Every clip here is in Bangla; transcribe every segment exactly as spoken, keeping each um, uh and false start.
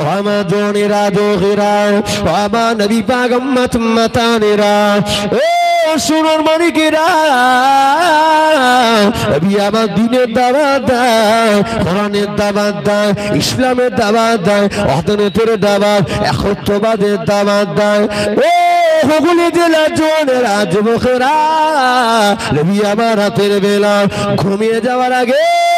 আমার জনেরা দোহেরা আমার নবী পাক উম্মত উম্মতানেরা ও সোনার মানিকেরা নবী আমার দ্বীনের দাওয়াত দেয়, কোরআনের দাওয়াত দেয়, ইসলামের দাওয়াত দেয়, ওয়াহদানিয়তের দাওয়াত, একত্ববাদের দাওয়াত দেয়। ও হুগলি জেলার জনেরা যুবকেরা নবী আমার রাতের বেলা ঘুমিয়ে যাওয়ার আগে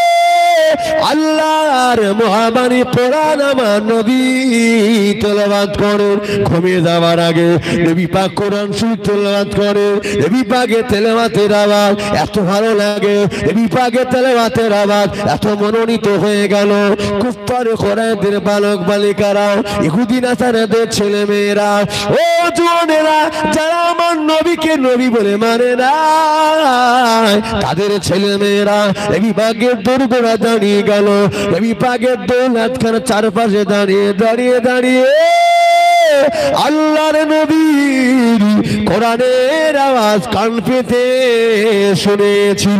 আল্লাহর মহাবাণী কোরআন আমার নবী তেলাওয়াত করেন। ঘুমিয়ে যাওয়ার আগে নবী পাক কোরআন শরীফ তেলাওয়াত করেন। নবী পাকের তেলাওয়াতের আওয়াজ এত ভালো লাগে, নবী পাকের তেলাওয়াতের আওয়াজ এত মনোনীত হয়ে গেল। কুফার কুরাইশদের বালক বালিকারা, ইহুদি নাসারাদের ছেলে মেয়েরা, ও জওয়ানেরা যারা আমার নবীকে নবী বলে মানে না, তাদের ছেলে মেয়েরা নবী পাকের দরবারে দাঁড়িয়ে গেল। নবী পাকের দৌলত খানা চারপাশে দাঁড়িয়ে দাঁড়িয়ে দাঁড়িয়ে আল্লাহর নবীর কোরআনের আওয়াজ কান পেতে শুনেছিল।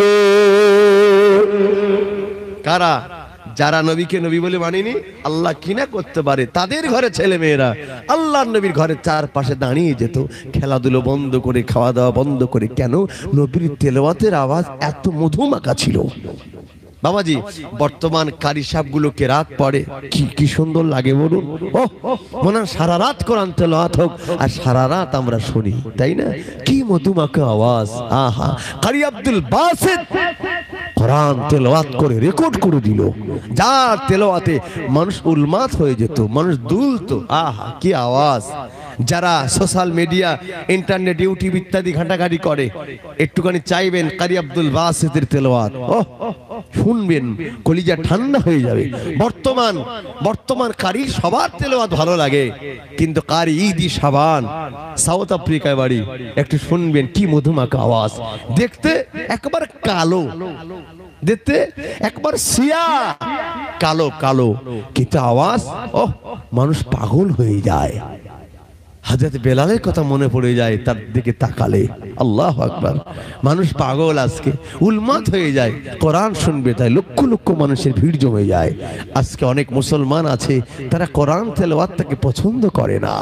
কারা? যারা নবীকে নবী বলে মানেনি, আল্লাহ কিনা করতে পারে, তাদের ঘরে ছেলে মেয়েরা আল্লাহর নবীর ঘরে চারপাশে দাঁড়িয়ে যেত, খেলাধুলো বন্ধ করে, খাওয়া দাওয়া বন্ধ করে। কেন? নবীর তেলাওয়াতের আওয়াজ এত মধুমাখা ছিল। বাবাজি, বর্তমান কারি সাহেবগুলোকে রাত পড়ে কি কি সুন্দর লাগে বলুন। ও মনে সারা রাত কোরআন তেলাওয়াত হোক আর সারা রাত আমরা শুনি, তাই না? কি মধুমাখা আওয়াজ। আহা, কারি আব্দুল বাসিত কোরআন তেলাওয়াত করে রেকর্ড করে দিল, যার তেলাওয়াতে মানুষ উন্মাদ হয়ে যেত, মানুষ দুলতো। আহা কি আওয়াজ। যারা সোশ্যাল মিডিয়া, ইন্টারনেট, ইউটিউব ইত্যাদি ঘাটাঘাটি করে, একটুখানি চাইবেন কারি আব্দুল বাসিতের তেলাওয়াত, ও শুনবেন কলিজা ঠান্ডা হয়ে যাবে। বর্তমান বর্তমান কারি সবার তেলাওয়াত ভালো লাগে, কিন্তু কারি ঈদি শাবান সাউথ আফ্রিকায় বাড়ি, একটু শুনবেন কি মধুমাখা আওয়াজ। দেখতে একবার কালো, দেখতে একবার সিয়া, কালো কালো, কিন্তু আওয়াজ ও মানুষ পাগল হয়ে যায়। হযরত বেলালের কথা মনে পড়ে যায় তার দিকে তাকালে। আল্লাহু আকবার। মানুষ পাগল, আজকে উন্মাদ হয়ে যায়, কোরআন শুনবে তাই লক্ষ লক্ষ মানুষের ভিড় জমে যায়। আজকে অনেক মুসলমান আছে তারা কোরআন তেলাওয়াতটাকে পছন্দ করে না।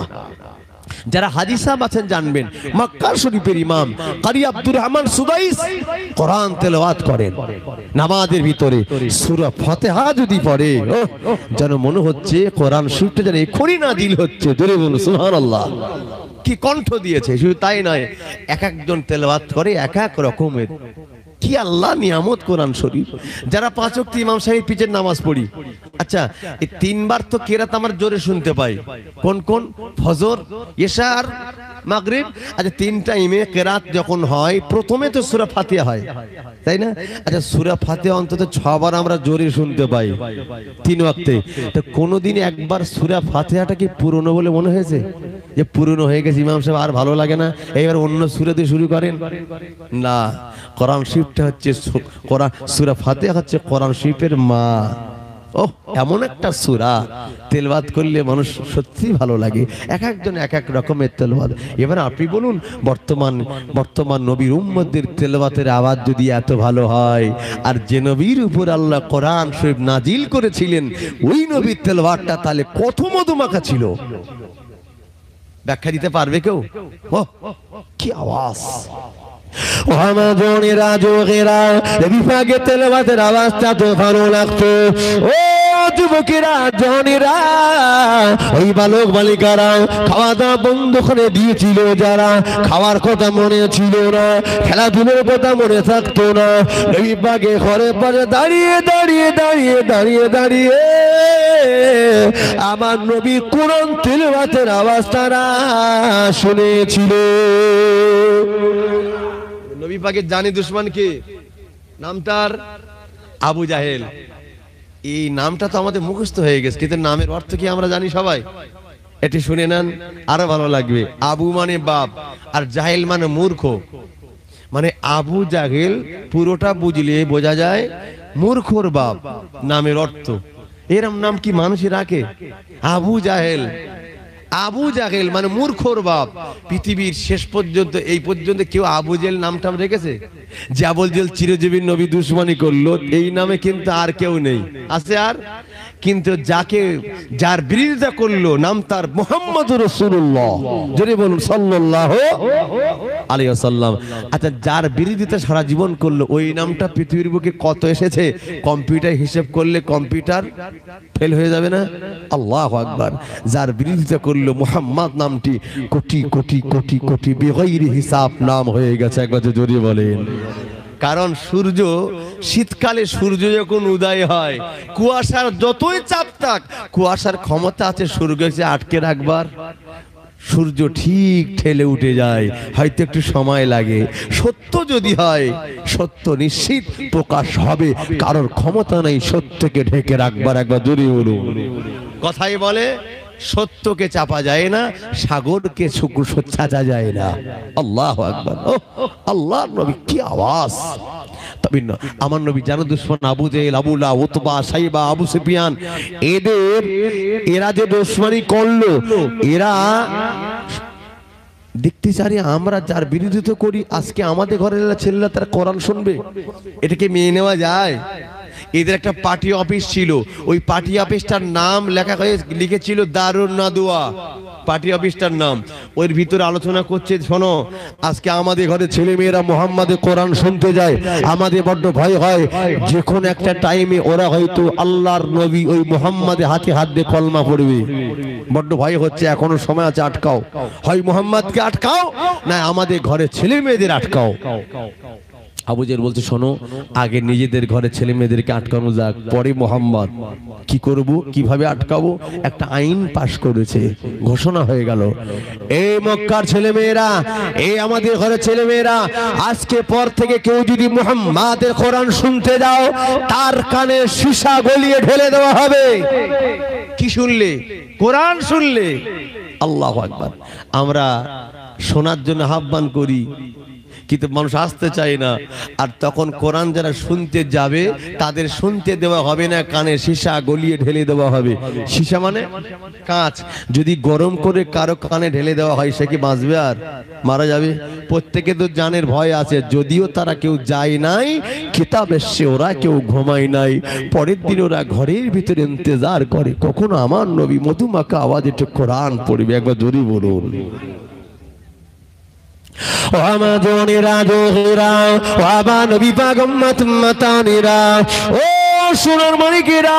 যারা হাজী সাহেব আছেন জানবেন, মক্কা শরীফের ইমাম কারি আব্দুর রহমান সুদাইস কোরআন তেলাওয়াত করেন। নামাজের ভিতরে সূরা ফাতিহা যদি পড়ে, যেন মনে হচ্ছে কোরআন শরীফটা যেন এখনই নাজিল হচ্ছে। জোরে বলুন সুবহানাল্লাহ। কি কণ্ঠ দিয়েছে। শুধু তাই নয়, এক একজন তেলাওয়াত করে এক এক রকমের। কি আল্লাহ নিয়ামত কোরআন শরীফ। যারা পাঁচ ওয়াক্ত ইমাম সাহেব পিছের নামাজ পড়ি, আচ্ছা এই তিনবার তো কেরাত আমার জোরে শুনতে পাই। কোন কোন? ফজর, ইশা আর মাগরিব। আচ্ছা তিন টাইমে কেরাত যখন হয়, প্রথমে তো সূরা ফাতিহা হয়, তাই না? আচ্ছা সূরা ফাতিহা অন্তত ছবার আমরা জোরে শুনতে পাই তিন ওয়াক্তে। তো কোনোদিন একবার সূরা ফাতিহাটা কি পুরনো বলে মনে হয়েছে যে পুরনো হয়ে গেছে, ইমাম সাহেব আর ভালো লাগে না, এইবার অন্য সূরা দিয়ে শুরু করেন? না, কোরআন শরীফটা হচ্ছে কোরআন, সূরা ফাতিহা হচ্ছে কোরআন শরীফের মা। ও এমন একটা সূরা, তেলাওয়াত করলে মানুষ সত্যি ভালো লাগে। এক একজন এক এক রকমের তেলাওয়াত। এবার আপনি বলুন, বর্তমান বর্তমান নবীর উম্মতদের তেলাওয়াতের আওয়াজ যদি এত ভালো হয়, আর যে নবীর উপর আল্লাহ কোরআন শরীফ নাজিল করেছিলেন ওই নবীর তেলাওয়াতটা তাহলে কত মধুমাখা ছিল, ব্যাখ্যা দিতে পারবে কেউ? ও কি আওয়াজ। ও আমার বোনেরা যুবকেরা, নবী পাকের তেলাওয়াতের আওয়াজটা তো ভালো লাগতো। ও যুবকেরা জওয়ানেরা, ওই বালক বালিকারা খাওয়া দাওয়া বন্ধ করে দিয়েছিল, যারা খাওয়ার কথা মনে ছিল না, খেলাধুলোর কথা মনে থাকতো না, নবী পাকের ঘরে পাশে দাঁড়িয়ে দাঁড়িয়ে দাঁড়িয়ে দাঁড়িয়ে দাঁড়িয়ে আমার নবী কোরআন তেলাওয়াতের আওয়াজ তারা শুনেছিল। নবী পাকের জানি দুশমন কে? নাম তার আবু জাহেল। এই নামটা তো আমাদের মুখস্থ হয়ে গেছে, কিন্তু নামের অর্থ কি আমরা জানি সবাই? এটি শুনে নেন, আরো ভালো লাগবে। আবু মানে বাপ, আর জাহেল মানে মূর্খ। মানে আবু জাহেল পুরোটা বুঝলে বোঝা যায় মূর্খর বাপ, নামের অর্থ। এরম নাম কি মানুষই রাখে? আবু জাহেল। আবু জাহেল মানে মূর্খর বাপ। পৃথিবীর শেষ পর্যন্ত এই পর্যন্ত কেউ আবু জেল নামটা রেখেছে? যে আবু জেল চিরজীবী নবী দুশ্মনী করলো, এই নামে কিন্তু আর কেউ নেই, আছে আর? কিন্তু যাকে যার বিরোধিতা করলো নাম তার মুহাম্মদুর রাসূলুল্লাহ, যদি বলুন সাল্লাল্লাহু আলাইহি ওয়াসাল্লাম। আচ্ছা, যার বিরোধিতা সারা জীবন করলো ওই নামটা পৃথিবীর বুকে কত এসেছে? কম্পিউটার হিসেব করলে কম্পিউটার ফেল হয়ে যাবে না? আল্লাহু আকবার। যার বিরোধিতা করলো মুহাম্মদ নামটি কোটি কোটি কোটি কোটি বেগাইরি হিসাব নাম হয়ে গেছে। একবার জোরে বলেন। কারণ সূর্য শীতকালে সূর্য যখন উদয় হয়, কুয়াশার যতই চাপ থাক, কুয়াশার ক্ষমতা আছে সূর্যকে আটকে রাখবার। সূর্য ঠিক ঠেলে উঠে যায়, হয়তো একটু সময় লাগে। সত্য যদি হয়, সত্য নিশ্চিত প্রকাশ হবে, কারোর ক্ষমতা নেই সত্যকে ঢেকে রাখবার। একবার জোরে বলুন। কথাই বলে সত্যকে চাপা যায় না, সাগরকে ছাঁচা যায় না। আল্লাহু আকবার। ও আল্লাহর নবী, কি আওয়াজ! তবে না, আমার নবী জানো দুশমন Abu Jahl, Abu Lahab, Utba, Shaiba, Abu Sufian, এদের এরা যে দুশমনী করলো, এরা দেখতে চারি আমরা যার বিরোধিতা করি, আজকে আমাদের ঘরের ছেলেরা তারা কোরআন শুনবে, এটাকে মেনে নেওয়া যায়? এদের একটা পার্টি অফিস ছিল, ওই পার্টি অফিসটার নাম লেখা হয়ে লিখেছিল দারুন নাদুয়া, পার্টি অফিসটার নাম। ওর ভিতরে আলোচনা করছে, শোনো আজকে আমাদের ঘরে ছেলে মেয়েরা মুহাম্মাদের কোরআন শুনতে যায়, আমাদের বড্ড ভয় হয়, যে কোনো একটা টাইমে ওরা হয়তো আল্লাহর নবী ওই মুহাম্মাদের হাতে হাত দিয়ে কলমা পড়বে, বড্ড ভয় হচ্ছে, এখনো সময় আছে, আটকাও, হয় মুহাম্মাদকে আটকাও, না আমাদের ঘরে ছেলে মেয়েদের আটকাও। আবু জেহেল বলছে, শোনো আগে নিজেদের ঘরে ছেলে মেয়েদেরকে আটকানো যাক, পরে মোহাম্মদ কি করব, কিভাবে আটকাবো, একটা আইন পাশ করেছে, ঘোষণা হয়ে গেল, এই মক্কার ছেলে মেয়েরা, এই আমাদের ঘরে ছেলে মেয়েরা, আজকে পর থেকে কেউ যদি মুহাম্মাদের কোরআন শুনতে যাও, তার কানে সীসা গলিয়ে ঢেলে দেওয়া হবে। কি শুনলে? কোরআন শুনলে। আল্লাহু আকবার। আমরা শোনার জন্য আহ্বান করি, কিন্তু মানুষ আসতে চায় না। আর তখন কোরআন যারা শুনতে যাবে তাদের শুনতে দেওয়া হবে না, কানে সীসা গলিয়ে ঢেলে দেওয়া হবে। সীসা মানে কাঁচ, যদি গরম করে কারো কানে ঢেলে দেওয়া হয়, সে কি বাঁচবে? আর মারা যাবে। প্রত্যেকে তো জানের ভয় আছে, যদিও তারা কেউ যায় নাই, কিতাব এসছে, ওরা কেউ ঘুমায় নাই, পরের দিন ওরা ঘরের ভিতরে ইন্তজার করে কখনো আমার নবী মধুমাখা আওয়াজ একটু কোরআন পড়বে। একবার জোরে বলুন। ও আমার জনেরা জোহেরা, ও আমার নবী পাক উম্মত উম্মতানিরা, ও সোনার মানিকেরা,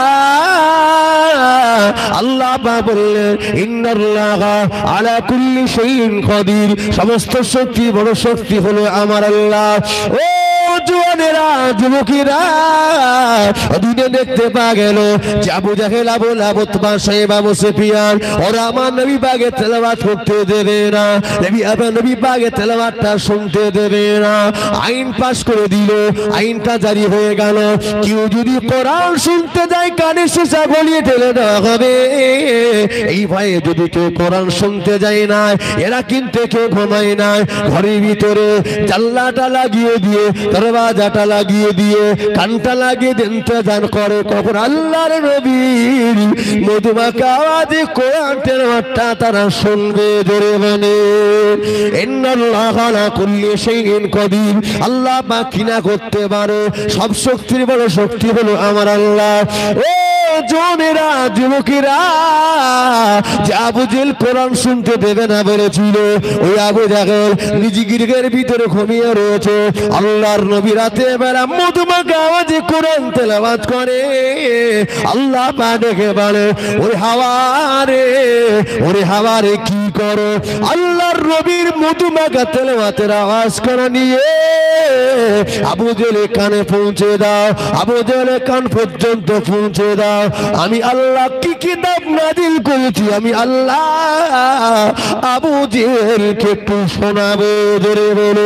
আল্লাহ পাক বললেন ইন্নাল্লাহা আলা কুল্লি শাইইন কাদির, সমস্ত শক্তি বড় শক্তি হলো আমার আল্লাহ। ও জওয়ানেরা, যুবকেরা, দিনে দেখতে পাওয়া গেল যে আবু জাহেল, Abu Lahab, Utba, Shaiba, Abu Sufian ওরা আমার নবী পাকের তেলাওয়াত করতে দেবে না, নবী আমার নবী পাকের তেলাওয়াতটা শুনতে দেবে না। আইন পাস করে দিল, আইনটা জারি হয়ে গেল, কেউ যদি কোরআন শুনতে যায় কানে সীসা গলিয়ে ঢেলে দেওয়া হবে। এই ভয়ে যদি কেউ কোরআন শুনতে যায় না, এরা কিন্তু কেউ ঘুমায় না, ঘরের ভিতরে জানলাটা লাগিয়ে দিয়ে, দরওয়াজাটা লাগিয়ে দিয়ে, কানটা লাগিয়ে ইন্তজার করে কখন আল্লাহর নবীর মধুমাখা আওয়াজে কোরআন তেলাওয়াতটা তারা শুনবে। জোরে বলে ইন্নাল্লাহা আলা কুল্লি শাইইন কাদির, আল্লাহ পাক কিনা করতে পারে, সব শক্তির বড় শক্তি হলো আমার আল্লাহ। ও জনেরা, যুবকেরা, যে আবু জেহেল কোরআন শুনতে দেবে না বলেছিল, ওই আবু জাহেল নিজ গৃহের ভিতরে ঘুমিয়ে রয়েছে, আল্লাহর নবী রাতে বেলা মধুমাখা আওয়াজে কোরআন তেলাওয়াত করে। আল্লাহ পাক দেখে বলে, ওরে হাওয়ারে, ওরে হাওয়ারে কি করো? আল্লাহর নবীর মধুমাখা তেলাওয়াতের আওয়াজ করা নিয়ে আবু জেহেলের কানে পৌঁছে দাও, আবু জেহেলের কান পর্যন্ত পৌঁছে দাও। আমি আল্লাহ কি কিতাব নাজিল করেছি, আমি আল্লাহ আবু জেহেলকে একটু শোনাবো। ধরে বলো,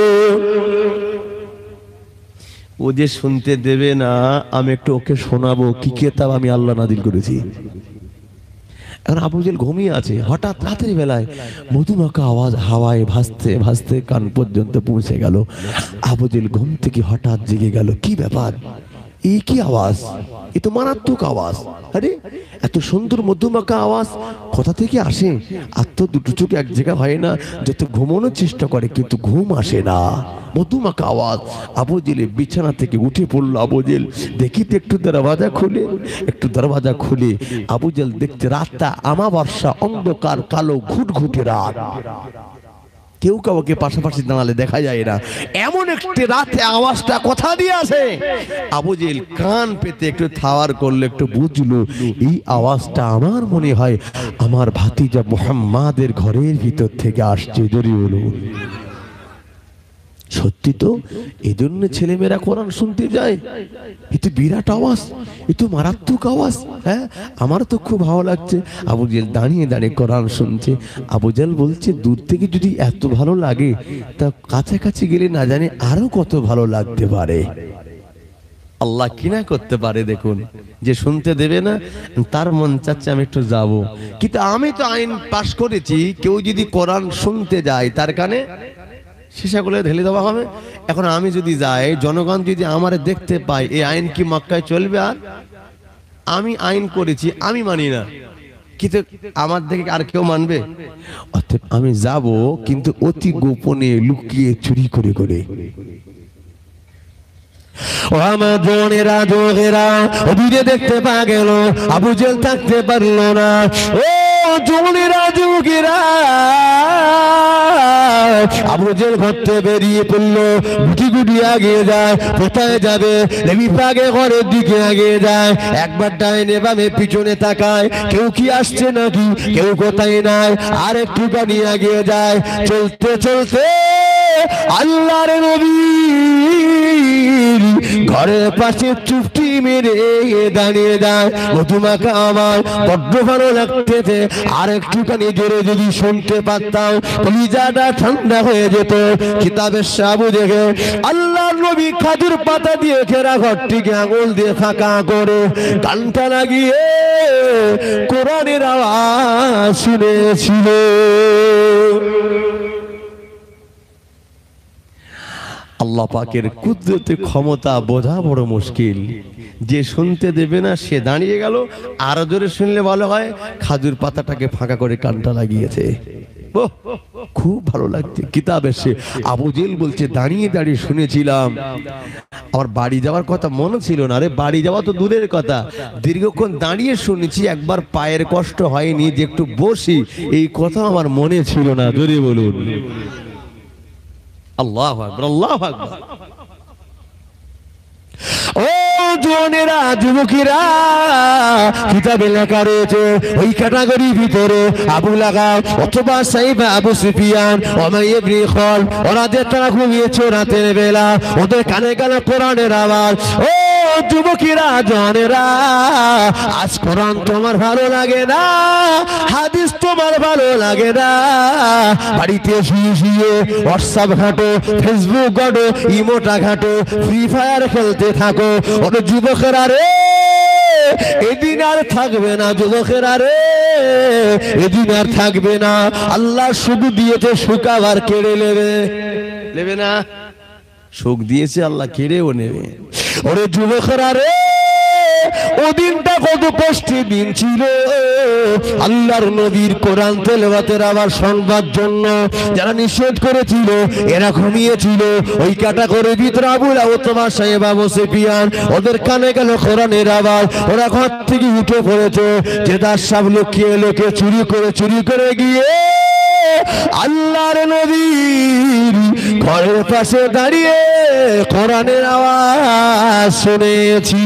ও যে শুনতে দেবে না, আমি একটু ওকে শোনাবো কি কিতাব আমি আল্লাহ নাজিল করেছি। এখন আবু জেহেল ঘুমিয়ে আছে, হঠাৎ রাতের বেলায় মধুমাখা আওয়াজ হাওয়ায় ভাসতে ভাসতে কান পর্যন্ত পৌঁছে গেল। আবু জেহেল ঘুম থেকে হঠাৎ জেগে গেল, কি ব্যাপার, এই কি আওয়াজ, এ তো মারাত্মক আওয়াজ। আরে এত সুন্দর মধুমাখা আওয়াজ কোথা থেকে আসে? আর তো দুটো চোখ এক জায়গা হয় না, যত ঘুমানোর চেষ্টা করে কিন্তু ঘুম আসে না। মধুমাখা আওয়াজ। আবু জেল বিছানা থেকে উঠে পড়লো। আবু জেল দেখিতে একটু দরওয়াজা খুলে, একটু দরওয়াজা খুলে আবু জেল দেখতে রাতটা আমাবস্যা, অন্ধকার, কালো ঘুটঘুটে রাত। কেউ কাউকে পাশাপাশি দাঁড়ালে দেখা যায় না। এমন একটি রাতে আওয়াজটা কোথা দিয়ে আসে? আবু জেল কান পেতে একটু থাওয়ার করলে একটু বুঝলো এই আওয়াজটা আমার মনে হয় আমার ভাতিজা মুহাম্মাদের ঘরের ভিতর থেকে আসছে। জোরে বলুন সত্যি তো, এই জন্য ছেলেমেয়েরা কোরআন শুনতে যায়। এ তো বিরাট আওয়াজ, এ তো মারাত্মক আওয়াজ। হ্যাঁ, আমার তো খুব ভালো লাগছে। আবু জেল দাঁড়িয়ে দাঁড়িয়ে কোরআন শুনছে। আবু জেল বলছে দূর থেকে যদি এত ভালো লাগে তা কাছাকাছি গেলে না জানি আরো কত ভালো লাগতে পারে। আল্লাহ কিনা করতে পারে দেখুন, যে শুনতে দেবে না তার মন চাচ্ছে আমি একটু যাব। কিন্তু আমি তো আইন পাশ করেছি, কেউ যদি কোরআন শুনতে যায় তার কানে সীসাগুলো ঢেলে দেওয়া হবে। এখন আমি যদি যাই, জনগণ যদি আমারে দেখতে পায়, এই আইন কি মক্কায় চলবে? আর আমি আইন করেছি, আমি মানি না, কিন্তু আমার দেখে আর কেউ মানবে? অতএব আমি যাব, কিন্তু অতি গোপনে, লুকিয়ে, চুরি করে করে। ও আমার বোনেরা, যোগেরা, দূরে দেখতে পা গেল, আবু জেল থাকতে পারলো না। ও জোনেরা, যোগেরা, আবু জেল ঘরতে বেরিয়ে পড়লো। গুটি গুটি আগিয়ে যায়। কোথায় যাবে? নবী পাকের ঘরের দিকে আগিয়ে যায়। একবার ডাইনে বামে পিছনে তাকায়, কেউ কি আসছে নাকি, কেউ কোথায় নাই। আর একটুখানি আগিয়ে যায়। চলতে চলতে আল্লাহর নবী ঘরের পাশে চুপটি মেরে দাঁড়িয়ে যায়। মধুমাখা আমার বড্ড ভালো লাগতেছে, আর একটুখানি জোরে যদি শুনতে পারতাম কলিজাটা ঠান্ডা হয়ে যেত। কিতাবের সাবু দেখে আল্লাহর নবী খাজুর পাতা দিয়ে ঘেরা ঘরটিকে আঙুল দিয়ে ফাঁকা করে কানটা লাগিয়ে কোরআনের আওয়াজ শুনেছিল। আল্লাহ পাকের কুদরতে ক্ষমতা বোঝা বড় মুশকিল। যে শুনতে দেবে না সে দাঁড়িয়ে গেল, আরো জোরে শুনলে ভালো হয়, খাজুর পাতাটাকে ফাঁকা করে কানটা লাগিয়েছে। খুব ভালো লাগছে। কিতাব এসে আবু জেল বলছে দাঁড়িয়ে দাঁড়িয়ে শুনেছিলাম, আমার বাড়ি যাওয়ার কথা মনে ছিল না। আরে বাড়ি যাওয়া তো দূরের কথা, দীর্ঘক্ষণ দাঁড়িয়ে শুনেছি, একবার পায়ের কষ্ট হয়নি যে একটু বসি, এই কথা আমার মনে ছিল না। জোরে বলুন আল্লাহু আকবার, আল্লাহু আকবার। ও জোনেরা, যুবকেরা, কিতাবে লেখা রয়েছে ওই ক্যাটাগরির ভিতরে আবু লাগাব অথবা Shaiba Abu Sufyan, Umayya ibn Khalaf, ওরা যে তারা ঘুমিয়েছে রাতের বেলা, ওদের কানে কানে কোরআনের আওয়াজ। ও যুবকেরা, জনেরা, আজ কোরআন তোমার ভালো লাগে না, হাদিস তোমার ভালো লাগে না, বাড়িতে শুয়ে শুয়ে হোয়াটসঅ্যাপ ঘাটো, ফেসবুক ঘাটো, ইমোটা ঘাটো, ফ্রি ফায়ার খেলতে থাকো। ওরে যুবকেরা রে, এদিন আর থাকবে না। যুবকেরা রে, এদিন আর থাকবে না। আল্লাহ সুখ দিয়েছে, সুখ আবার কেড়ে নেবে। নেবে না? সুখ দিয়েছে আল্লাহ, কেড়েও নেবে। ওরে যুবকেরা রে, ওদিনটা কত কষ্টের দিন ছিল। আল্লাহর নবীর কোরআন তেলাওয়াতের আবার শুনবার জন্য যারা নিষেধ করেছিল এরা ঘুমিয়েছিল। ওই ক্যাটাগরির ভিতরে আবু লাহাব, ওতবা, সাইবা, আবু সুফিয়ান, ওদের কানে গেল কোরআনের আওয়াজ। ওরা ঘর থেকে উঠে পড়েছে। যে তার সব লুকিয়ে লুকিয়ে চুরি করে চুরি করে গিয়ে আল্লাহর নবীর ঘরের পাশে দাঁড়িয়ে কোরআনের আওয়াজ শুনেছিল।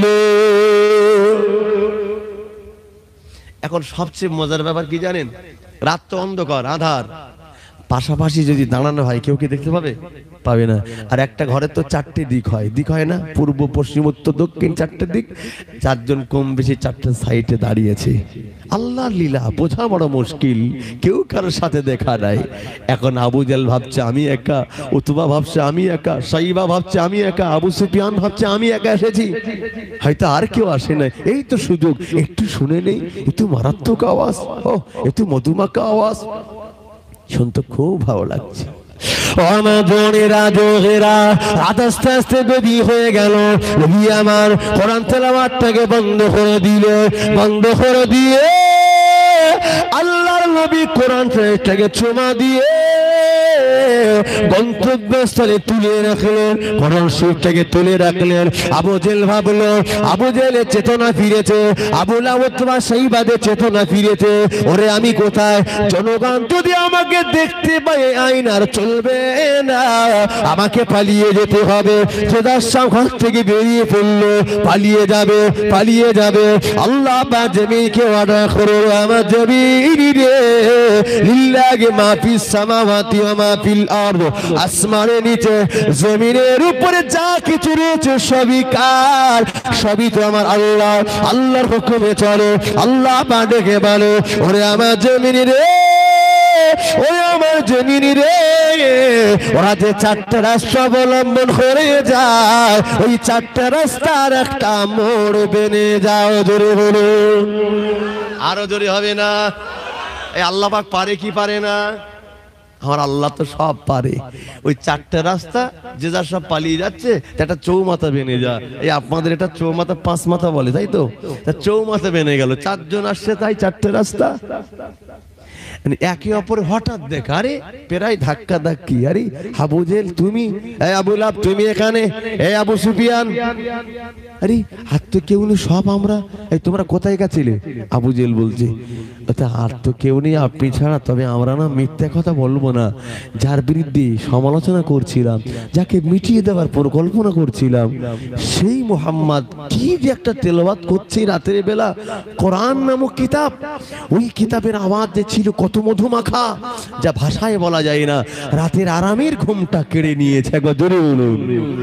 এখন সবচেয়ে মজার ব্যাপার কি জানেন? রাত তো অন্ধকার, আধার, পাশাপাশি যদি দাঁড়ানো হয় কেউ কি দেখতে পাবে? পাবে না। আর একটা ঘরের তো চারটে দিক হয়, দিক হয় না? পূর্ব, পশ্চিম, উত্তর, দক্ষিণ, চারটে দিক। চারজন কম বেশি চারটে সাইডে দাঁড়িয়েছে। আল্লাহর লীলা বোঝা বড় মুশকিল, কেউ কারোর সাথে দেখা নাই। এখন আবু জেল ভাবছে আমি একা, উতবা ভাবছে আমি একা, সাইবা ভাবছে আমি একা, আবু সুফিয়ান ভাবছে আমি একা এসেছি, হয়তো আর কেউ আসে না। এই তো সুযোগ, একটু শুনে নেই। একটু মারাত্মক আওয়াজ, ও একটু মধুমাখা আওয়াজ, শুনতে খুব ভালো লাগছে। আমার বোনেরা দোহেরা রাত আস্তে আস্তে বেদি হয়ে গেল। নবী আমার কোরআন তেলাওয়াতটাকে বন্ধ করে দিল। বন্ধ করে দিয়ে আল্লাহর নবী কোরআন শরীফটাকে চুমা দিয়ে গন্তব্যস্থলে তুলে রাখলেন। কোরআন শরীফটাকে তুলে রাখলেন। আবু জেল ভাবলো, আবু জেলের চেতনা ফিরেছে, আবু লাহব সাইবাদের চেতনা ফিরেছে। ওরে আমি কোথায়? জনগণ যদি আমাকে দেখতে পায় আইনার চলবে না, আমাকে পালিয়ে যেতে হবে। সেদার ঘর থেকে বেরিয়ে পড়লো, পালিয়ে যাবে, পালিয়ে যাবে। আল্লাহ পাক জমিনকে অর্ডার করো, আমার জমিন রে লিল্লাহি মা ফিস সামাওয়াতি ওয়া মা ফিল আরদ, আসমানের নিচে জমিনের উপরে যা কিছু রয়েছে সবই কার? সবই তো আমার আল্লাহ। আল্লাহর হুকুমে চলে। আল্লাহ পাক ডেকে বলে, ওরে আমার জমিন রে, ওরে আমার জমিন রে, ওরা যে চারটা রাস্তা অবলম্বন করে যায়, ওই চারটা রাস্তার একটা মোড় বেনে যাও। জোরে বলো, আরো জোরে হবে না? এই আল্লাহ পাক পারে কি পারে না? আমার আল্লাহ তো সব পারে। ওই চারটা রাস্তা যে যার সব পালিয়ে যাচ্ছে, একটা চৌমাথা বেনে যা। এই আপনাদের এটা চৌমাথা পাঁচ মাথা বলে, তাই তো? চৌমাথা বেনে গেল, চারজন আসছে, তাই চারটে রাস্তা। একে অপর হঠাৎ দেখা, আরে প্রায় ধাক্কা ধাক্কি। আরে আবু জেল তুমি, এই আবু লাহাব তুমি এখানে, এই আবু সুফিয়ান, আরে আর তো কেউ নেই, সব আমরা। এই তোমরা কোথায় গেছিলে? আবু জেল বলছে, আর তো কেউ নেই আপনি ছাড়া। তবে আমরা না মিথ্যা কথা বলবো না, যার বিরুদ্ধে সমালোচনা করছিলাম, যাকে মিটিয়ে দেওয়ার পরিকল্পনা করছিলাম, সেই মুহাম্মদ কি যে একটা তেলাওয়াত করছে রাতের বেলা, কোরআন নামক কিতাব। ওই কিতাবের আওয়াজ যে ছিল কত মধুমাখা, যা ভাষায় বলা যায় না। রাতের আরামের ঘুমটা কেড়ে নিয়েছে। একবার জোরে বলুন।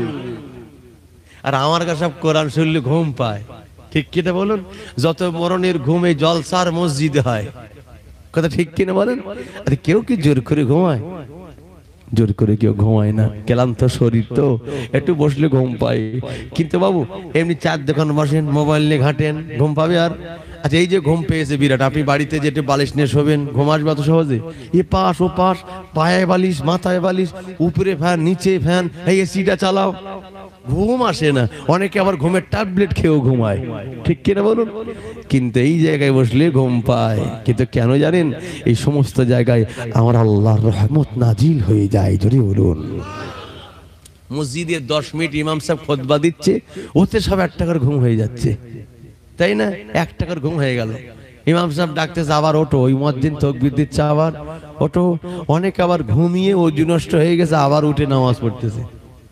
আর আমার কাছে সব কোরআন শুনলে ঘুম পায়, ঠিক কিনা বলুন? যত মরণের ঘুমে জলসার মসজিদে হয়, কথা ঠিক কিনা বলেন? আরে কেউ কি জোর করে ঘুমায়? জোর করে কেউ ঘুমায় না, ক্লান্ত শরীর তো, একটু বসলে ঘুম পায়। কিন্তু বাবু এমনি চার দোকান বসেন, মোবাইল নিয়ে ঘাটেন, ঘুম পাবে? আর আচ্ছা এই যে ঘুম পেয়েছে বিরাট, আপনি বাড়িতে যেটা বালিশ নিয়ে শোবেন, ঘুম আসবে অত সহজে? এ পাশ ও পাশ, পায়ে বালিশ, মাথায় বালিশ, উপরে ফ্যান, নিচে ফ্যান, এই এসিটা চালাও, ঘুম আসে না। অনেকে আবার ঘুমের ট্যাবলেট খেয়েও ঘুমায়, ঠিক কিনা বলুন? কিন্তু এই জায়গায় বসলে ঘুম পায়। কিন্তু কেন জানেন? এই সমস্ত জায়গায় আমার আল্লাহর রহমত নাজিল হয়ে যায়। যদি বলুন, মসজিদের দশ মিনিট ইমাম সাহেব খুতবা দিচ্ছে, ওতে সব এক টাকার ঘুম হয়ে যাচ্ছে, তাই না? এক টাকার ঘুম হয়ে গেল। ইমাম সাহেব ডাকতেছে, আবার ওঠো। ওই মুয়াজ্জিন তাকবীর দিচ্ছে, আবার ওঠো। অনেক আবার ঘুমিয়ে ওযু নষ্ট হয়ে গেছে, আবার উঠে নামাজ পড়তেছে।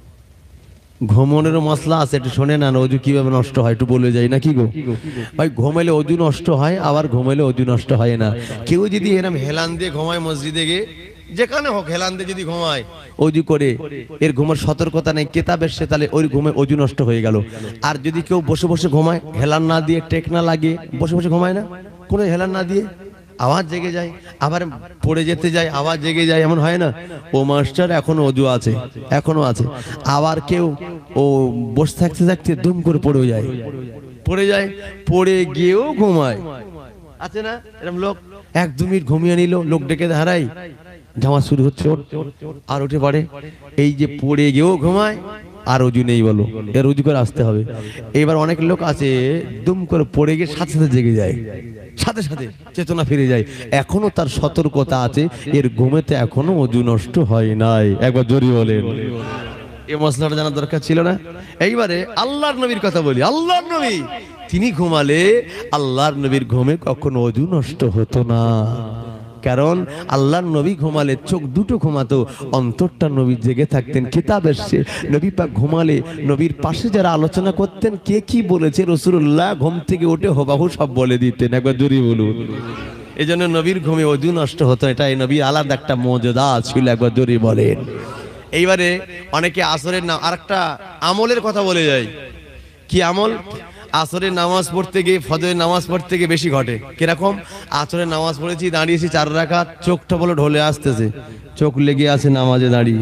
ঘুমানোর মশলা আছে, একটু শোনে না, অজু কিভাবে নষ্ট হয় একটু বলে যাই না কি গো ভাই? ঘুমাইলে অজু নষ্ট হয়, আবার ঘুমাইলে অজু নষ্ট হয় না। কেউ যদি এরকম হেলান দিয়ে ঘুমায় মসজিদে গিয়ে, যেখানে হোক হেলান দিয়ে যদি ঘুমায় অজু করে, এর ঘুমের সতর্কতা নেই, কেতাবের সে, তাহলে ওই ঘুমে অজু নষ্ট হয়ে গেল। আর যদি কেউ বসে বসে ঘুমায়, হেলান না দিয়ে, টেক না লাগিয়ে বসে বসে ঘুমায় না, কোনো হেলান না দিয়ে, আওয়াজ জেগে যায়, আবার পড়ে যেতে যায়, আওয়াজ জেগে যায়, এমন হয় না? ও মাস্টার এখনো অজু আছে, এখনো আছে। আবার কেউ ও বসে থাকতে থাকতে দুম করে পড়ে যায়, পড়ে যায়, পড়ে গিয়েও ঘুমায়, আছে না এরকম লোক? এক দু মিনিট ঘুমিয়ে নিল, লোক ডেকে হারাই, জামা শুরু হচ্ছে, আর উঠে পড়ে। এই যে পড়ে গিয়েও ঘুমায়, আর অজু নেই, বলো এর অজু করে আসতে হবে। এবার অনেক লোক আছে দুম করে পড়ে গিয়ে সাথে সাথে জেগে যায়, সাথে সাথে চেতনা ফিরে যায়, এখনো তার সতর্কতা আছে, এর ঘুমেতে এখনো অজু নষ্ট হয় নাই। একবার জোরে বলেন, এই মশলাটা জানার দরকার ছিল না? এইবারে আল্লাহর নবীর কথা বলি। আল্লাহর নবী তিনি ঘুমালে, আল্লাহর নবীর ঘুমে কখনো অজু নষ্ট হতো না। কারণ আল্লাহর নবী ঘুমালে চোখ দুটো ঘুমাতো, অন্তরটা নবী জেগে থাকতেন। কিতাব এসছে, নবী পাক ঘুমালে নবীর পাশে যারা আলোচনা করতেন, কে কি বলেছে, রাসূলুল্লাহ ঘুম থেকে উঠে হুবহু সব বলে দিতেন। একবার জোরে বলুন। এই জন্য নবীর ঘুমে অজু নষ্ট হতো, এটা এই নবীর আলাদা একটা মর্যাদা ছিল। একবার জোরে বলেন। এইবারে অনেকে আসরের নাম আরেকটা আমলের কথা বলে যায়। কি আমল? আসরের নামাজ পড়তে গিয়ে ফজরের নামাজ পড়তে গিয়ে বেশি ঘটে। কিরকম? আসরের নামাজ পড়েছি, দাঁড়িয়েছি চার রাকাত, চোখটা বলে ঢলে আসতেছে, চোখ লেগে আছে নামাজে দাঁড়িয়ে,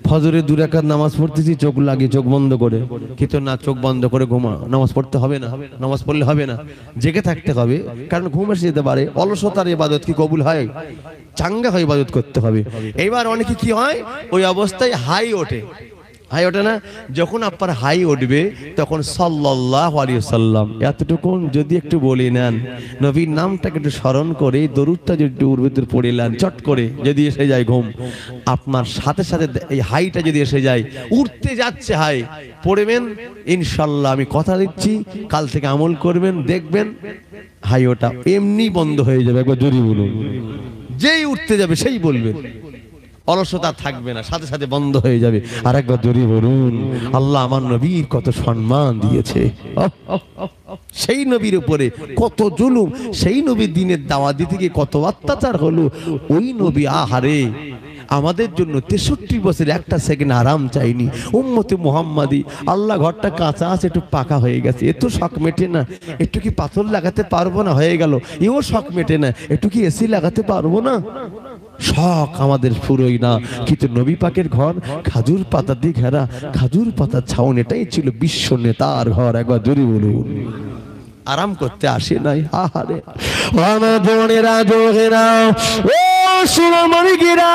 ফজরে দু রাকাত নামাজ পড়তেছি চোখ লাগিয়ে চোখ বন্ধ করে, কিন্তু না, চোখ বন্ধ করে ঘুমা, নামাজ পড়তে হবে না, নামাজ পড়লে হবে না, জেগে থাকতে হবে, কারণ ঘুম এসে যেতে পারে। অলসতার ইবাদত কি কবুল হয়? চাঙ্গা হয়ে ইবাদত করতে হবে। এইবার অনেকে কি হয়, ওই অবস্থায় হাই ওঠে, হাই ওঠে না, যখন আপনার হাই উঠবে তখন সাল্লাল্লাহু আলাইহি ওয়াসাল্লাম এতটুকুন যদি একটু বলে নেন, নবীর নামটাকে একটু স্মরণ করে দরুদটা যদি ওর ভিতর পড়ে নেন, চট করে যদি এসে যায় ঘুম, আপনার সাথে সাথে এই হাইটা যদি এসে যায়, উঠতে যাচ্ছে হাই, পড়বেন ইনশাআল্লাহ, আমি কথা দিচ্ছি কাল থেকে আমল করবেন, দেখবেন হাই ওটা এমনি বন্ধ হয়ে যাবে। একবার জোরে বলুন, যেই উঠতে যাবে সেই বলবেন, অলসতা থাকবে না, সাথে সাথে বন্ধ হয়ে যাবে। আর একবার জোরে বলুন, আল্লাহ আমার নবীর কত সম্মান দিয়েছে, সেই নবীর উপরে কত জুলুম, সেই নবীর দিনের দাওয়াত দিতে গিয়ে কত অত্যাচার হলো, ওই নবী আহারে আমাদের জন্য তেষট্টি বছর একটা সেকেন্ড আরাম চাইনি। উম্মতে মুহাম্মাদি, আল্লাহ ঘরটা কাঁচা আছে, একটু পাকা হয়ে গেছে, এত শখ মেটে না, একটু কি পাথর লাগাতে পারবো না, হয়ে গেল, এও শখ মেটে না, একটু কি এসি লাগাতে পারবো না, শখ আমাদের ফুরোই না। কিন্তু নবী পাকের ঘর খাজুর পাতা দিয়ে ঘেরা, খাজুর পাতার ছাউন, এটাই ছিল বিশ্ব নেতার ঘর। একবার জোরে বলুন, আরাম করতে আসে নাই। আহারে আমাদেরা জোগেরা, ও সুরমণিগিরা,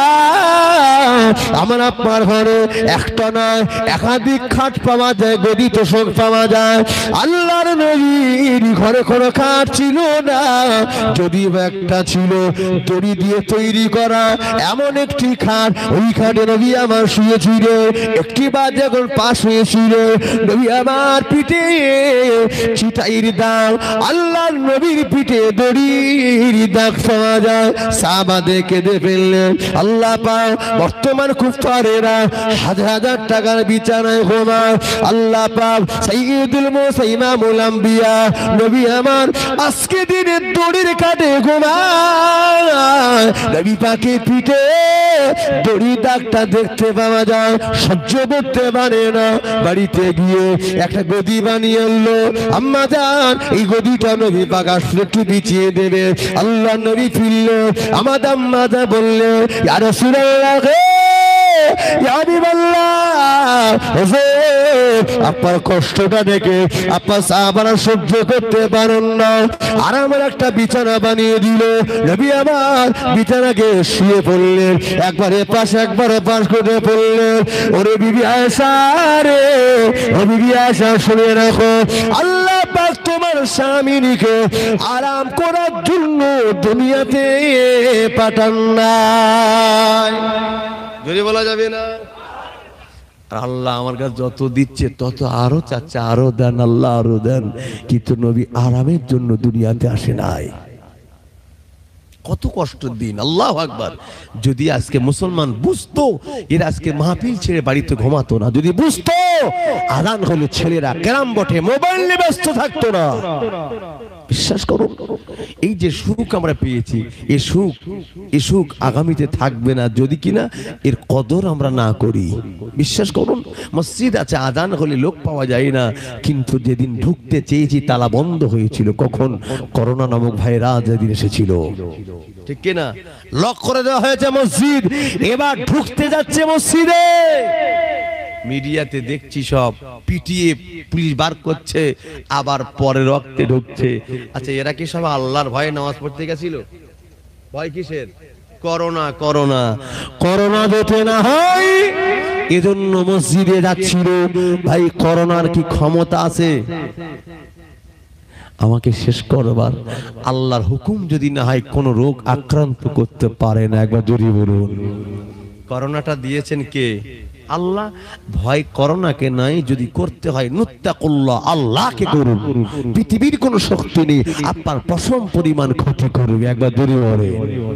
আমার আপনার ঘরে একটা নয় একাধিক খাট পাওয়া যায়, গদি তোষক পাওয়া যায়। আল্লাহর নবীর ঘরে কোনো খাট ছিল না, যদিও একটা ছিল দড়ি দিয়ে তৈরি করা এমন একটি খাট, ওই খাটে নবী আমার শুয়েছিল। একটি বার যখন পাশ হয়েছিল, নবী আমার পিঠে চিটাইর দাগ, আল্লাহর নবীর পিঠে দড়ির দাগ পাওয়া যায়। সাহাবাদের কেঁদে ফেললেন, আল্লাহ পাক বর্তমান কুফারেরা হাজার হাজার টাকার বিছানায় ঘুমায়, আল্লাহ পাক সাইয়্যিদুল মুরসালিন ইমামুল আম্বিয়া নবী আমার আজকে দিনের দড়ির কাটে ঘুমায়। নবী পাকের পিঠে দড়ির দাগটা দেখতে পাওয়া যায়, সহ্য করতে পারে না, বাড়িতে গিয়ে একটা গদি বানিয়ে আনলো। আম্মা জান, এই গদিটা নবী পাক আসলে একটু বিছিয়ে দেবে। আল্লাহ নবী ফিরলো, আমার আম্মা জান বললে, ইয়া রাসূলুল্লাহ, ইয়া হাবিবাল্লাহ, আপনার কষ্টটা দেখে আপনার সাহাবারা সহ্য করতে পারেন না, আরামের একটা বিছানা বানিয়ে দিল। নবী আমার বিছানাকে শুয়ে পড়লেন, একবারে পাশ একবারে পাশ করে পড়লেন। ওরে বিবি আয়েশা রে, ও বিবি আয়েশা শুনে রাখো, আল্লাহ পাক তোমার স্বামীকে আরাম করার জন্য দুনিয়াতে পাঠান নাই। যদি বলা যাবে না, আল্লাহ আমার কাছে যত দিচ্ছে তত আরো চাচ্ছে, আরো দেন আল্লাহ, আরো দেন। কিন্তু নবী আরামের জন্য দুনিয়াতে আসে নাই। কত কষ্টের দিন, আল্লাহু আকবার। যদি আজকে মুসলমান বুঝতো, এর আজকে মাহফিল ছেড়ে বাড়িতে ঘুমাতো না। যদি বুঝতো আযান হলো ছেলেরা গ্রাম বটে মোবাইল নিয়ে ব্যস্ত থাকতো না। বিশ্বাস করুন, এই যে সুখ আমরা পেয়েছি, এই সুখ এই সুখ আগামীতে থাকবে না যদি কিনা এর কদর আমরা না করি। বিশ্বাস করুন, মসজিদ আছে, আযান হলে লোক পাওয়া যায় না, কিন্তু যেদিন ঢুকতে চেয়েছি তালা বন্ধ হয়েছিল। কখন? করোনা নামক ভাইরাস যেদিন এসেছিল, ঠিক কিনা? লক করে দেওয়া হয়েছে মসজিদ, এবার ঢুকতে যাচ্ছে মসজিদে, মিডিয়াতে দেখছি সব পিটিয়ে পুলিশ বার করছে, আবার পরে রক্তে ঢুকছে। আচ্ছা, এরা কি সব আল্লাহর ভয়ে নামাজ পড়তে গেছিল? ভয় কিসের? করোনা করোনা করোনা যাতে না হয় এজন্য মসজিদে যাচ্ছিল। ভাই, করোনার কি ক্ষমতা আছে আমাকে শেষ করবার? আল্লাহর হুকুম যদি না হয় কোন রোগ আক্রান্ত করতে পারে না। একবার জোরে বলুন, করোনাটা দিয়েছেন কে? আল্লাহ। ভয় করোনাকে নাই, যদি করতে হয় নুত্তাকুল্লাহ, আল্লাহকে করুন। পৃথিবীর কোন শক্তি নেই আপনার পশম পরিমাণ ক্ষতি করবে। একবার জোরে বলে।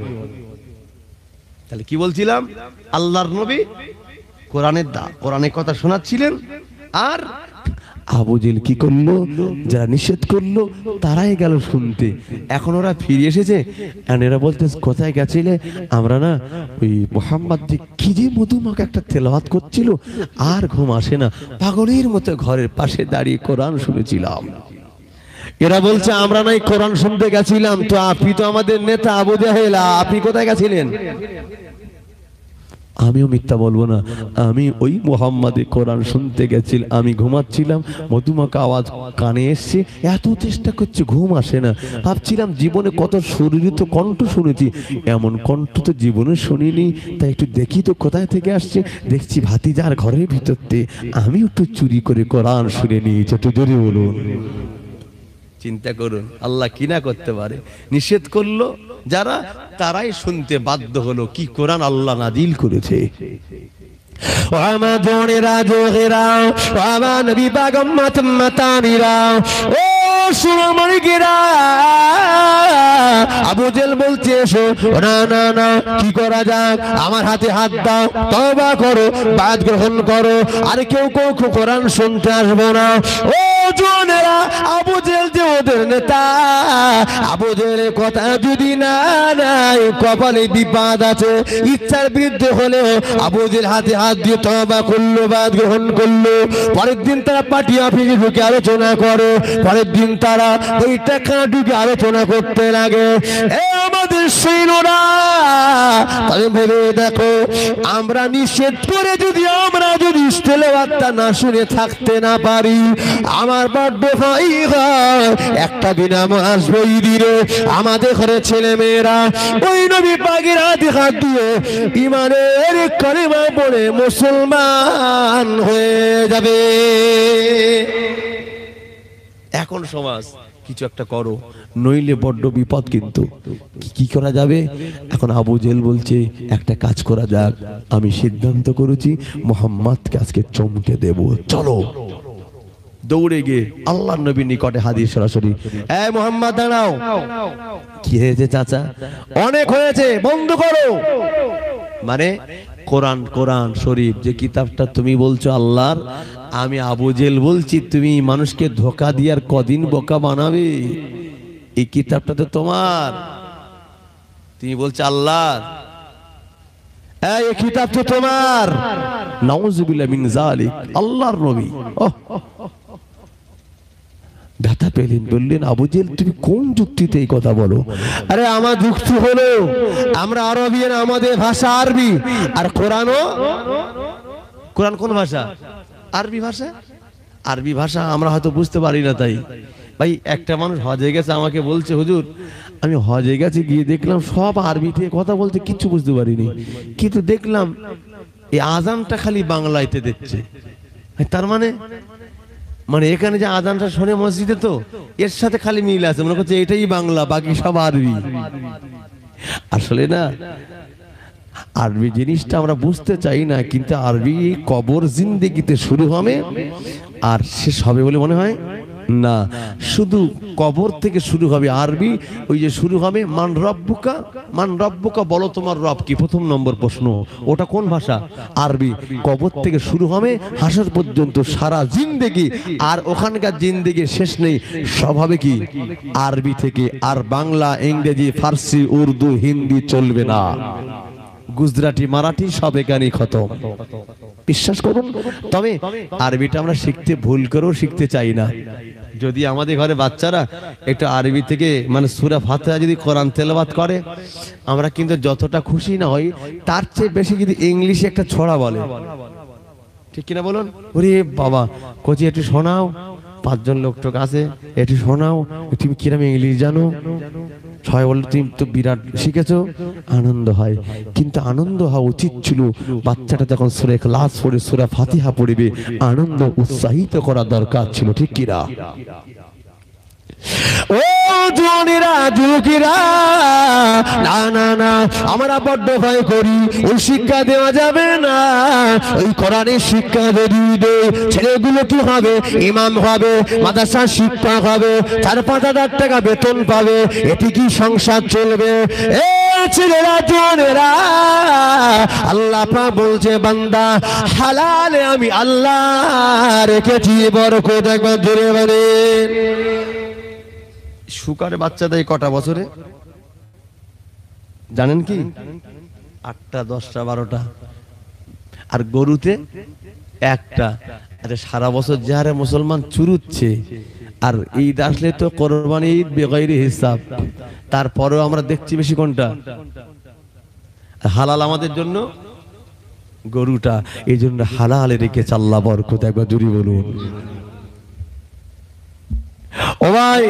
তাহলে কি বলছিলাম? আল্লাহর নবী কোরআনের দা কোরআনের কথা শোনাচ্ছিলেন, আর আবু জেহেল কি করলো? যারা নিষেধ করলো তারাই গেল শুনতে। এখন ওরা ফিরে এসেছে, এরা বলতে কোথায় গেছিলে? আমরা না ওই মুহাম্মদ কি যে মধুমাকে একটা তেলাওয়াত করছিল, আর ঘুম আসে না, পাগলের মতো ঘরের পাশে দাঁড়িয়ে কোরআন শুনেছিলাম। এরা বলছে আমরা নাই কোরআন শুনতে গেছিলাম, তো আপনি তো আমাদের নেতা আবু জেহেল, আপনি কোথায় গেছিলেন? আমিও মিথ্যা বলবো না, আমি ওই মুহাম্মাদের কোরআন শুনতে গেছিলাম, আমি ঘুমাচ্ছিলাম, মধুমাখা আওয়াজ কানে এসছে, এত চেষ্টা করছি ঘুম আসে না, ভাবছিলাম জীবনে কত সুরিত কণ্ঠ শুনেছি, এমন কণ্ঠ তো জীবনে শুনিনি, তাই একটু দেখি তো কোথায় থেকে আসছে, দেখছি ভাতিজার ঘরের ভিতরতে, আমি একটু চুরি করে কোরআন শুনে নিয়েছি। একটু জোরে বলুন। চিন্তা করুন আল্লাহ কি না করতে পারে। নিষেধ করলো যারা, তারাই শুনতে বাধ্য হলো। কি কোরআন আল্লাহ নাজিল করেছে। আবু জেল বলছে এসো, না না না কি করা যাক, আমার হাতে হাত দাও, তওবা করো, বাদ গ্রহণ করো, আর কেউ কেউ কোরআন শুনতে আসবো না। ও জোনেরা, আবু জেল যে ওদের নেতা, আবু জেলের কথা যদি না নাই কপালে বিপদ আছে। ইচ্ছার বিরুদ্ধে হলেও আবু জেল হাতে হাত দিয়ে তওবা করলো, বাদ গ্রহণ করলো। পরের দিন তারা পার্টি অফিসে ঢুকে আলোচনা করে, পরের দিন তারা ওই টাকা ঢুকে আলোচনা করতে লাগে। এ আমাদের সৈন্যরা, তবে ভেবে দেখো, আমরা নিষেধ করে যদি আমরা যদি তেলাওয়াতটা না শুনে থাকতে না পারি, আমার বড্ড ভয় হয় একটা দিন আমার আসবেই দিনে আমাদের ঘরে ছেলে মেয়েরা ওই নবী পাকের হাতে হাত দিয়ে ইমানের কালিমা পড়ে মুসলমান হয়ে যাবে। এখন সমাজ কিছু একটা করো, নইলে বড্ড বিপদ। কিন্তু কি করা যাবে এখন? আবু জেল বলছে একটা কাজ করা যাক, আমি সিদ্ধান্ত করেছি মুহাম্মদকে আজকে চমকে দেব, চলো। দৌড়ে গিয়ে আল্লাহর নবীর নিকটে হাজির সরাসরি, এ মুহাম্মদ দাঁড়াও। কি হয়েছে চাচা? অনেক হয়েছে, বন্ধ করো। মানে কোরআন, কোরআন শরীফ যে কিতাবটা তুমি বলছো আল্লাহর, আমি আবু জেল বলছি তুমি মানুষকে ধোকা দিয়ে আর কদিন বোকা বানাবে? এই কিতাবটা তো তোমার, তুমি বলছো আল্লাহর, এই কিতাব তো তোমার। নাউযুবিল্লাহ মিন যালিক, আল্লাহর নবী ব্যথা পেলেন, বললেন আবু জেল তুমি কোন যুক্তিতে এই কথা বলো? আরে আমার যুক্তি হলো আমরা আরবিয়ান, আমাদের ভাষা আরবি, আর কোরআনও, কোরআন কোন ভাষা? আরবি ভাষা। আরবি ভাষা আমরা হয়তো বুঝতে পারি না। তাই ভাই একটা মানুষ হজে গেছে, আমাকে বলছে হুজুর আমি হজে গেছি, গিয়ে দেখলাম সব আরবিতে কথা বলতে, কিচ্ছু বুঝতে পারিনি, কিন্তু দেখলাম এই আজানটা খালি বাংলাতে দিচ্ছে। তার মানে মানে এখানে যে আজানটা শোনে মসজিদে, তো এর সাথে খালি মিল আছে, মনে করছে এটাই বাংলা, বাকি সব আরবি। আসলে না, আরবি জিনিসটা আমরা বুঝতে চাই না, কিন্তু আরবি কবর জিন্দেগিতে শুরু হবে আর শেষ হবে বলে মনে হয় না। শুধু কবর থেকে শুরু হবে আরবি। ওই যে শুরু হবে মান রব্বুকা, মান রব্বুকা বলো তোমার রব কি, প্রথম নম্বর প্রশ্ন, ওটা কোন ভাষা? আরবি। কবর থেকে শুরু হবে হাসর পর্যন্ত সারা জিন্দেগি, আর ওখানকার জিন্দেগির শেষ নেই, সব হবে কি আরবি থেকে। আর বাংলা, ইংরেজি, ফার্সি, উর্দু, হিন্দি চলবে না, গুজরাটি, মারাঠি সব এখানেই খতম। বিশ্বাস করুন। তবে আরবিটা আমরা শিখতে ভুল করেও শিখতে চাই না। যদি আমাদের ঘরে বাচ্চারা একটু আরবি থেকে মানে সূরা ফাতিহা যদি কোরআন তেলাওয়াত করে, আমরা কিন্তু যতটা খুশি না হই, তার চেয়ে বেশি যদি ইংলিশে একটা ছড়া বলে, ঠিক কিনা বলুন? ওরে বাবা কোচি একটু শোনাও, পাঁচজন লোক টোক আছে, একটু শোনাও, তুমি কিরম ইংলিশ জানো? সবাই বললো তুমি তো বিরাট শিখেছো, আনন্দ হয়। কিন্তু আনন্দ হওয়া উচিত ছিল বাচ্চাটা যখন সূরা ইখলাস পড়ে, সূরা ফাতিহা পড়বে, আনন্দ উৎসাহিত করা দরকার ছিল, ঠিক কিনা? ও জওয়ানেরা, যুবকেরা, না না না, আমরা বড্ড ভয় করি, ওই শিক্ষা দেওয়া যাবে না। ওই কোরআনের শিক্ষা যদি দেয়, ছেলেগুলো কি হবে? ইমাম হবে, মাদ্রাসার শিক্ষক হবে, চার পাঁচ হাজার টাকা বেতন পাবে, এটি কি সংসার চলবে? এ ছেলেরা, জওয়ানেরা, আল্লাহ পাক বলছে বান্দা হালালে আমি আল্লাহ রেখেছি বরকত। একবার জোরে বলেন। শুকারে বাচ্চা দেয় কটা বছরে জানেন কি? আটটা, দশটা, বারোটা। আর গরুতে একটা। আরে সারা বছর যে হারে মুসলমান চুরুচ্ছে, আর ঈদ আসলে তো কোরবানি ঈদ বেগাইরে হিসাব, তারপরেও আমরা দেখছি বেশি কোনটা হালাল আমাদের জন্য, গরুটা, এই জন্য হালালে রেখেছে আল্লাহ বরকত। একবার জুড়ে বলুন ও ভাই,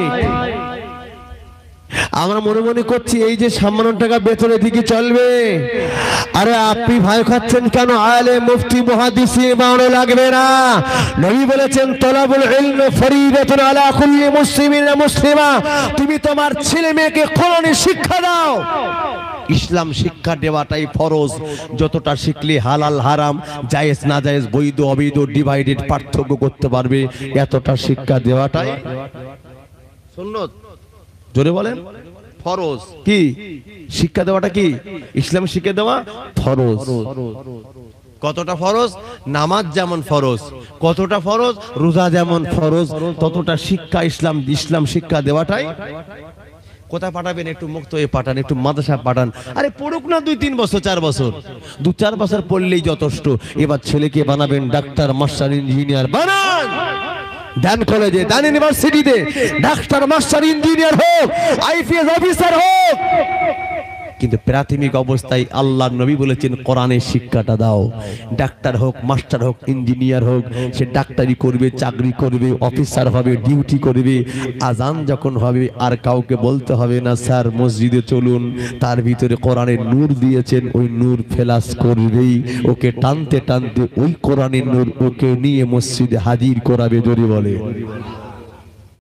আমরা মনে মনে করছি এই যে সামান্য টাকা বেতনে দিকে চলবে। আরে আপনি ভয় খাচ্ছেন কেন? আলে মুফতি মুহাদ্দিসি বানানো লাগবে না। নবী বলেছেন তলাবুল ইলম ফরিদাতুন আলা কুল্লি মুসলিমিন ওয়া মুসলিমা। তুমি তোমার ছেলে মেয়েকে কোরআনের শিক্ষা দাও। ইসলাম শিক্ষা দেওয়াটাই ফরজ। যতটা শিখলে হালাল হারাম, জায়েজ না জায়েজ, বৈধ অবৈধ ডিভাইডেড পার্থক্য করতে পারবে, এতটা শিক্ষা দেওয়াটাই সুন্নত। জোরে বলেন ফরজ। কি শিক্ষা দেওয়াটা কি? ইসলাম শিক্ষা দেওয়া ফরজ। কতটা ফরজ? নামাজ যেমন ফরজ, কতটা ফরজ? রোজা যেমন ফরজ, ততটা শিক্ষা ইসলাম ইসলাম শিক্ষা দেওয়াটাই। কোথায় পাঠাবেন? একটু মুক্ত হয়ে পাঠান, একটু মাদ্রাসা পাঠান। আরে পড়ুক না দুই তিন বছর চার বছর, দু চার বছর পড়লেই যথেষ্ট। এবার ছেলেকে বানাবেন ডাক্তার, মাস্টার, ইঞ্জিনিয়ার বানান। দান কলেজে, দান ইউনিভার্সিটিতে ডাক্তার, মাস্টার, ইঞ্জিনিয়ার হোক, আইপিএস অফিসার হোক। কিন্তু প্রাথমিক অবস্থায় আল্লাহর নবী বলেছেন কোরআনের শিক্ষাটা দাও। ডাক্তার হোক, মাস্টার হোক, ইঞ্জিনিয়ার হোক, সে ডাক্তারি করবে, চাকরি করবে, অফিসার হবে, ডিউটি করবে। আজান যখন হবে আর কাউকে বলতে হবে না স্যার মসজিদে চলুন, তার ভিতরে কোরআনের নূর দিয়েছেন, ওই নূর ফেলাস করবেই। ওকে টানতে টানতে ওই কোরআনের নূর ওকে নিয়ে মসজিদে হাজির করাবে। জোরে বলে